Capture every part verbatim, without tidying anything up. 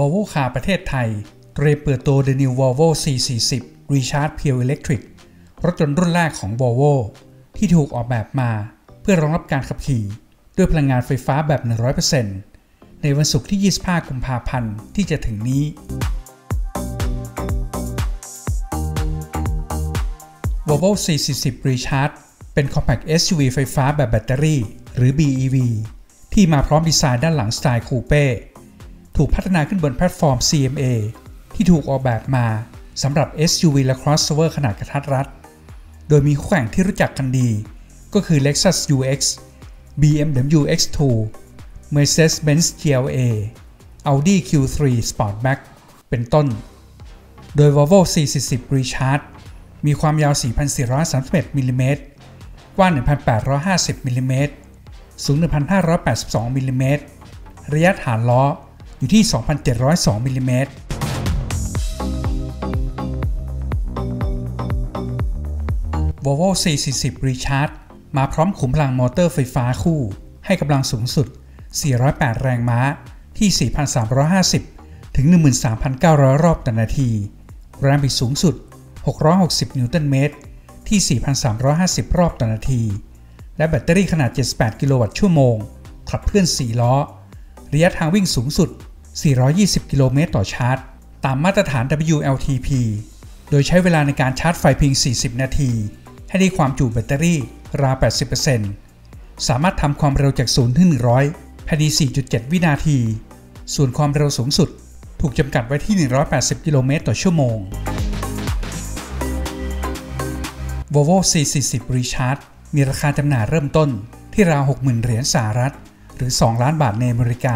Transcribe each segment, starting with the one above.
Volvo Car ประเทศไทยเตรียมเปิดตัว The New Volvo ซี สี่สิบ Recharge Pure Electric รถยนต์รุ่นแรกของ Volvo ที่ถูกออกแบบมาเพื่อรองรับการขับขี่ด้วยพลังงานไฟฟ้าแบบ หนึ่งร้อยเปอร์เซ็นต์ ในวันศุกร์ที่ ยี่สิบห้า กุมภาพันธ์ที่จะถึงนี้ Volvo ซี สี่สิบ Recharge เป็น Compact เอส ยู วี ไฟฟ้าแบบแบตเตอรี่หรือ บี อี วี ที่มาพร้อมดีไซน์ด้านหลังสไตล์คูเป้ถูกพัฒนาขึ้นบนแพลตฟอร์ม ซี เอ็ม เอ ที่ถูกออกแบบมาสำหรับ เอส ยู วี และ Crossover ขนาดกระทัดรัดโดยมีคู่แข่งที่รู้จักกันดีก็คือ Lexus ยู เอ็กซ์ บี เอ็ม ดับเบิลยู เอ็กซ์ ทู Mercedes-Benz จี แอล เอ Audi คิว ทรี Sportback เป็นต้นโดย Volvo ซี สี่สิบ Recharge มีความยาว สี่พันสี่ร้อยสามสิบเอ็ด มิลลิเมตรกว้าง หนึ่งพันแปดร้อยห้าสิบ มิลลิเมตรสูง หนึ่งพันห้าร้อยแปดสิบสอง มิลลิเมตรระยะฐานล้ออยู่ที่ สองพันเจ็ดร้อยสอง มิลลิเมตร Volvo ซี สี่สิบ Recharge มาพร้อมขุมพลังมอเตอร์ไฟฟ้าคู่ให้กำลังสูงสุด สี่ร้อยแปด แรงม้าที่ สี่พันสามร้อยห้าสิบ ถึง หนึ่งหมื่นสามพันเก้าร้อย รอบต่อนาทีแรงบิดสูงสุด หกร้อยหกสิบ นิวตันเมตรที่ สี่พันสามร้อยห้าสิบ รอบต่อนาทีและแบตเตอรี่ขนาด เจ็ดสิบแปด กิโลวัตต์ชั่วโมงขับเคลื่อน สี่ ล้อระยะทางวิ่งสูงสุด สี่ร้อยยี่สิบ กิโลเมตรต่อชาร์จตามมาตรฐาน ดับเบิลยู แอล ที พี โดยใช้เวลาในการชาร์จไฟเพียง สี่สิบ นาทีให้ได้ความจุแบตเตอรี่ราว แปดสิบเปอร์เซ็นต์ สามารถทำความเร็วจาก ศูนย์ ถึง หนึ่งร้อย ภายใน สี่จุดเจ็ด วินาทีส่วนความเร็วสูงสุดถูกจำกัดไว้ที่ หนึ่งร้อยแปดสิบ กิโลเมตรต่อชั่วโมง Volvo ซี สี่สิบ Recharge มีราคาจำหน่ายเริ่มต้นที่ราว หกหมื่น เหรียญสหรัฐหรือ สอง ล้านบาทในอเมริกา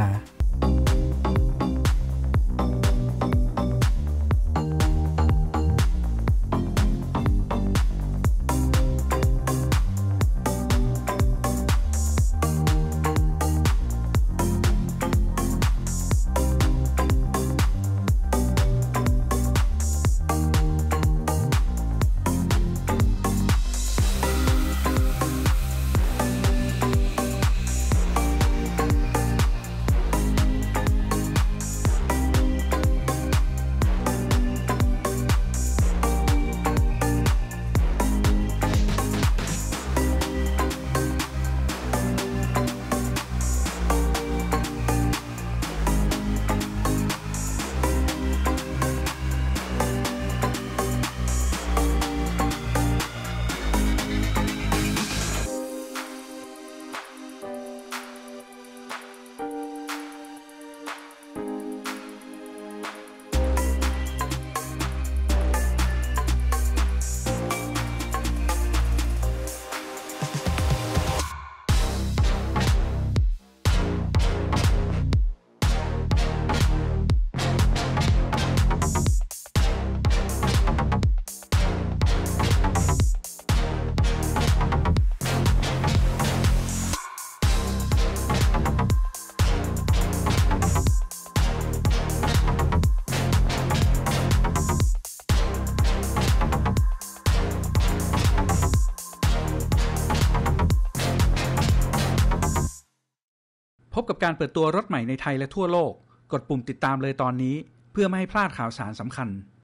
พบกับการเปิดตัวรถใหม่ในไทยและทั่วโลกกดปุ่มติดตามเลยตอนนี้เพื่อไม่ให้พลาดข่าวสารสำคัญ